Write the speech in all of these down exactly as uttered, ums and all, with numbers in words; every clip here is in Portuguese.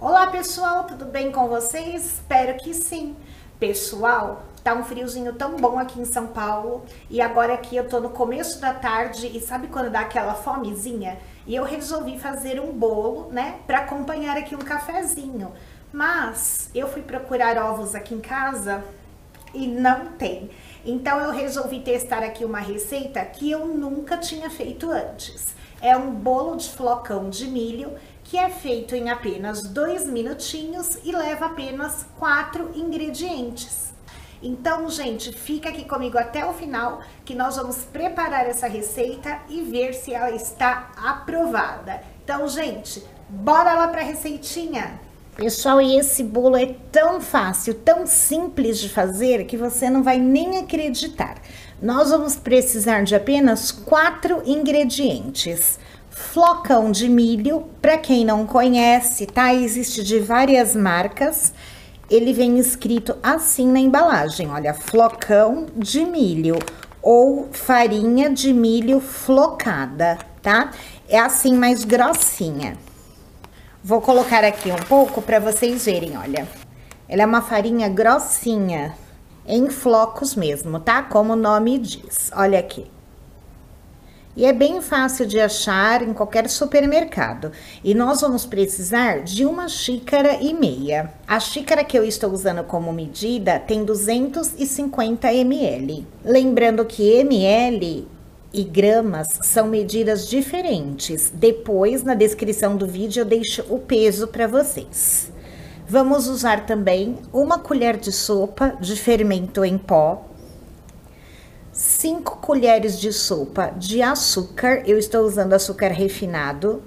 Olá pessoal, tudo bem com vocês? Espero que sim. Pessoal, tá um friozinho tão bom aqui em São Paulo e agora aqui eu tô no começo da tarde e sabe quando dá aquela fomezinha? E eu resolvi fazer um bolo, né, para acompanhar aqui um cafezinho. Mas eu fui procurar ovos aqui em casa e não tem. Então eu resolvi testar aqui uma receita que eu nunca tinha feito antes. É um bolo de flocão de milho que é feito em apenas dois minutinhos e leva apenas quatro ingredientes. Então, gente, fica aqui comigo até o final que nós vamos preparar essa receita e ver se ela está aprovada. Então, gente, bora lá para a receitinha! Pessoal, e esse bolo é tão fácil, tão simples de fazer que você não vai nem acreditar. Nós vamos precisar de apenas quatro ingredientes. Flocão de milho, para quem não conhece, tá? Existe de várias marcas. Ele vem escrito assim na embalagem, olha, flocão de milho ou farinha de milho flocada, tá? É assim mais grossinha. Vou colocar aqui um pouco para vocês verem, olha. Ela é uma farinha grossinha, em flocos mesmo, tá? Como o nome diz, olha aqui. E é bem fácil de achar em qualquer supermercado. E nós vamos precisar de uma xícara e meia. A xícara que eu estou usando como medida tem duzentos e cinquenta mililitros. Lembrando que ml e gramas são medidas diferentes. Depois, na descrição do vídeo, eu deixo o peso para vocês. Vamos usar também uma colher de sopa de fermento em pó. cinco colheres de sopa de açúcar, eu estou usando açúcar refinado.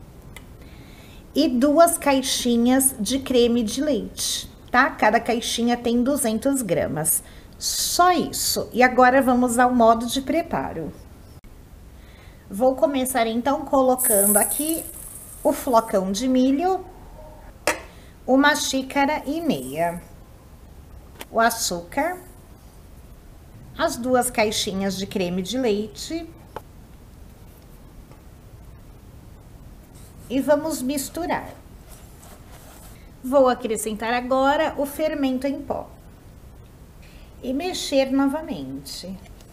E duas caixinhas de creme de leite, tá? Cada caixinha tem duzentas gramas. Só isso. E agora vamos ao modo de preparo. Vou começar então colocando aqui o flocão de milho, uma xícara e meia, o açúcar, as duas caixinhas de creme de leite e vamos misturar. Vou acrescentar agora o fermento em pó e mexer novamente.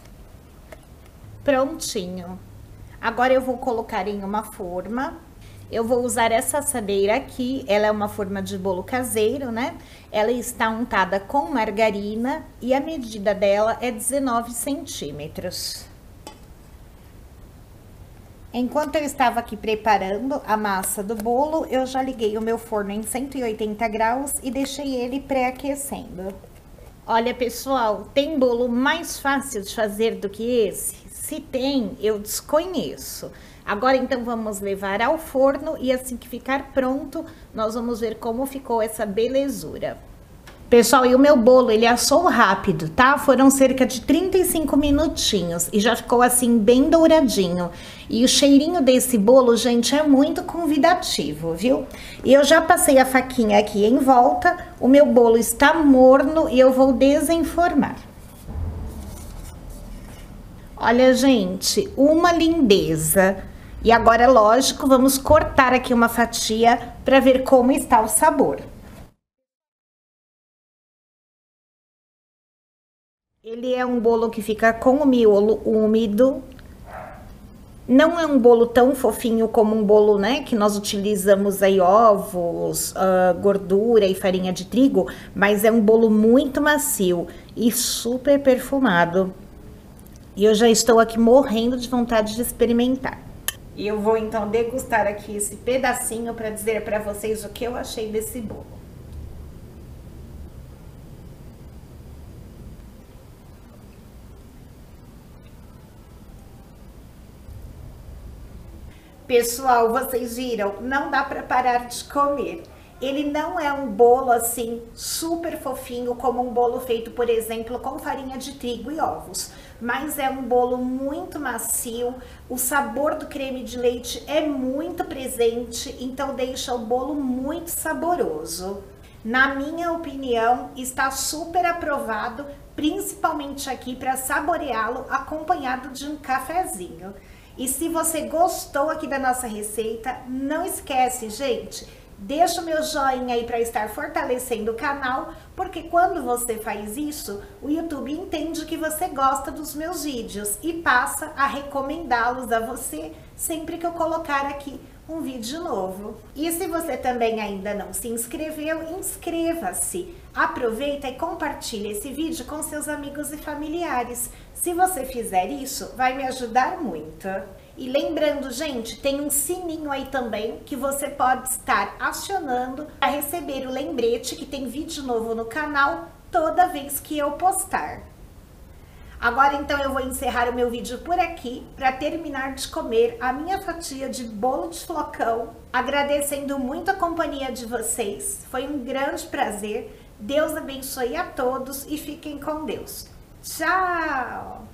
Prontinho. Agora eu vou colocar em uma forma. Eu vou usar essa assadeira aqui, ela é uma forma de bolo caseiro, né? Ela está untada com margarina e a medida dela é dezenove centímetros. Enquanto eu estava aqui preparando a massa do bolo, eu já liguei o meu forno em cento e oitenta graus e deixei ele pré-aquecendo. Olha, pessoal, tem bolo mais fácil de fazer do que esse? Se tem, eu desconheço. Agora, então, vamos levar ao forno e assim que ficar pronto, nós vamos ver como ficou essa belezura. Pessoal, e o meu bolo, ele assou rápido, tá? Foram cerca de trinta e cinco minutinhos e já ficou assim bem douradinho. E o cheirinho desse bolo, gente, é muito convidativo, viu? E eu já passei a faquinha aqui em volta, o meu bolo está morno e eu vou desenformar. Olha, gente, uma lindeza. E agora, lógico, vamos cortar aqui uma fatia para ver como está o sabor. Ele é um bolo que fica com o miolo úmido. Não é um bolo tão fofinho como um bolo, né, que nós utilizamos aí ovos, uh, gordura e farinha de trigo, mas é um bolo muito macio e super perfumado. E eu já estou aqui morrendo de vontade de experimentar. E eu vou então degustar aqui esse pedacinho para dizer para vocês o que eu achei desse bolo. Pessoal, vocês viram? Não dá para parar de comer. Ele não é um bolo assim super fofinho como um bolo feito, por exemplo, com farinha de trigo e ovos, mas é um bolo muito macio. O sabor do creme de leite é muito presente, então deixa o bolo muito saboroso. Na minha opinião, está super aprovado, principalmente aqui para saboreá-lo acompanhado de um cafezinho. E se você gostou aqui da nossa receita, não esquece, gente, Deixa o meu joinha aí para estar fortalecendo o canal, porque quando você faz isso, o YouTube entende que você gosta dos meus vídeos e passa a recomendá-los a você sempre que eu colocar aqui um vídeo novo. E se você também ainda não se inscreveu, inscreva-se. Aproveita e compartilha esse vídeo com seus amigos e familiares. Se você fizer isso, vai me ajudar muito. E lembrando, gente, tem um sininho aí também que você pode estar acionando para receber o lembrete que tem vídeo novo no canal toda vez que eu postar. Agora então eu vou encerrar o meu vídeo por aqui para terminar de comer a minha fatia de bolo de flocão, agradecendo muito a companhia de vocês. Foi um grande prazer. Deus abençoe a todos e fiquem com Deus. Tchau!